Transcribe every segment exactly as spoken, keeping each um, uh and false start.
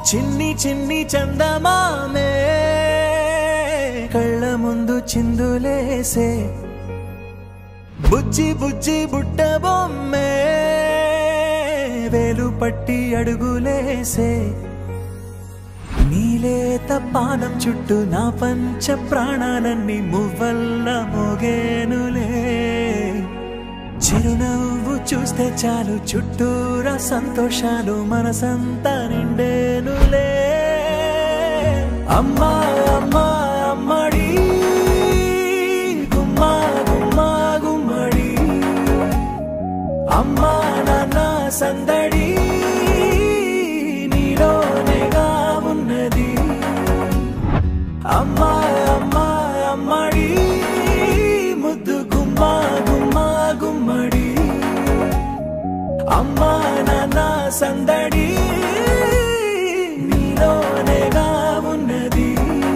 చిన్ని చిన్ని చందమామే కళ్ళ ముందు చిందులేసే బుజ్జి బుజ్జి బుట్ట బొమ్మే వేలు పట్టి అడుగులేసే నీలేత పానం చుట్టూ నా పంచ ప్రాణాలన్నీ మువ్వల్ల మోగేనులే చిరునవ్వు చూస్తే చాలు చుట్టూరా సంతోషాలు మనసంతా నిండేనులే అమ్మా అమ్మా అమ్మడి గుమ్మా గుమ్మా గుమ్మడి అమ్మా నాన్న సందడి నీలోనేగా ఉన్నది అమ్మా అమ్మా అమ్మడి ముద్దు గుమ్మా గుమ్మా గుమ్మడి అమ్మా నాన్న సందడి నీలోనేగా ఉన్నది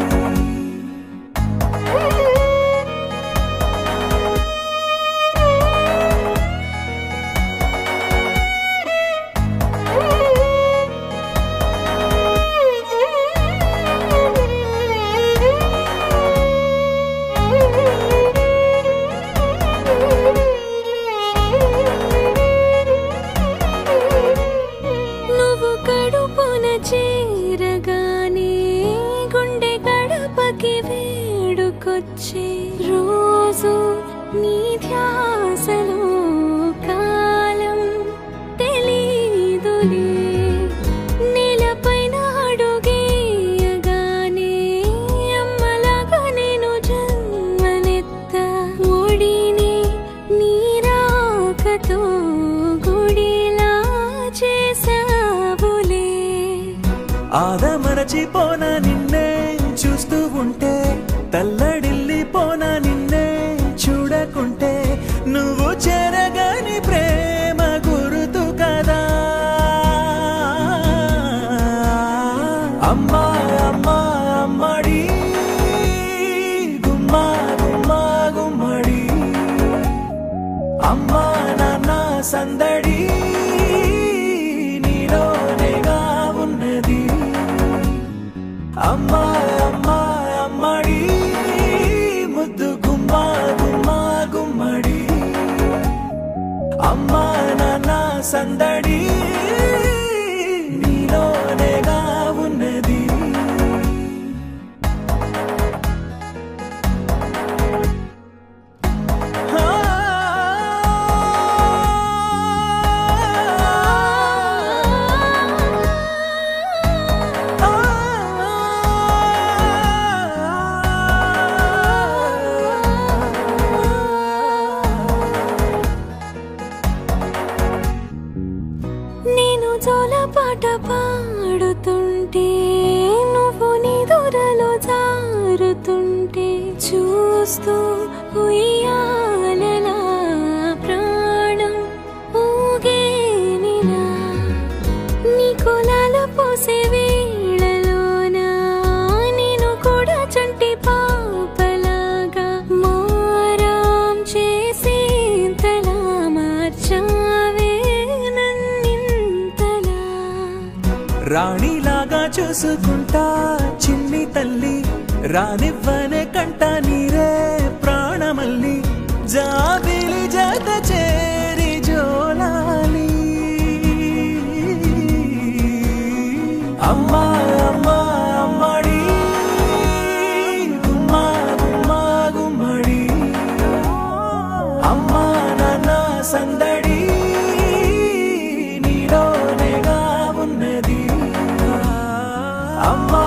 రోజు నీ ధ్యాసలో కాలం తెలీదులే నేలపైన అడుగేయగానే అమ్మలాగా నేను జన్మనెత్త ఒడిని నీరాకతో గుడిలా చేసావులే ఆదమరచిపోన నిన్నే చూస్తూ ఉంటే తల్లడిల్లిపోనా నిన్నే చూడకుంటే నువ్వు చెరగని ప్రేమ గురుతు కదా అమ్మా అమ్మా అమ్మడి గుమ్మా గుమ్మా గుమ్మడి అమ్మా నాన్న సందడి నీలోనేగా ఉన్నది అమ్మా అమ్మా అమ్మడి ముద్దు గుమ్మా గుమ్మా గుమ్మడి అమ్మా నాన్న సందడి నీలోనేగా ఉన్నది పాట పాడుతుంటే నువ్వు నీ దూరలో జారుతుంటే చూస్తూ ఉయ్యాలలా ప్రాణం ఊగేనిలా నీ కులాల పోసే వేళలోనా నేను కూడా చంటి పాపలాగా మారాం చేసేంతలా మార్చావే రాణిలాగా చూసుకుంటా చిన్ని తల్లి రానివ్వనే కంట నీరే ప్రాణమల్లి జాబిలి జత చేరి జోలాలి అమ్మా అమ్మా అమ్మడి గుమ్మా గుమ్మా గుమ్మడి అమ్మా నాన్న సందడి నీలోనేగా ఉన్నది అమ్మా